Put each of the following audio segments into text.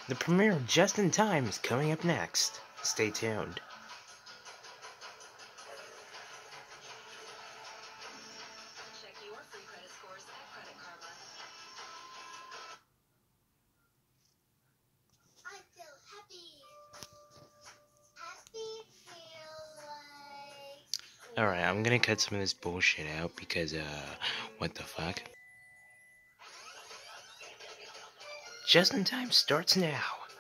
The premiere of Just in Time is coming up next. Stay tuned. Check your free credit scores at Credit Karma. I feel happy. Happy feel like... Alright, I'm gonna cut some of this bullshit out because, what the fuck? Just in Time starts now.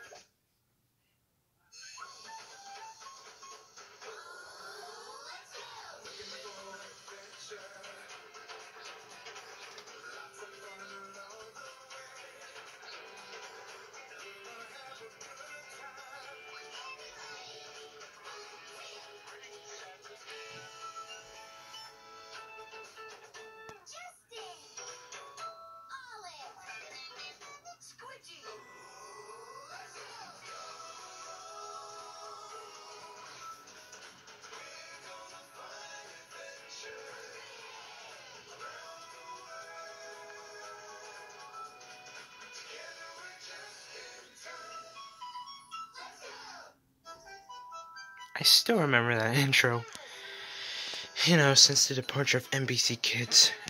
I still remember that intro. You know, since the departure of NBC Kids.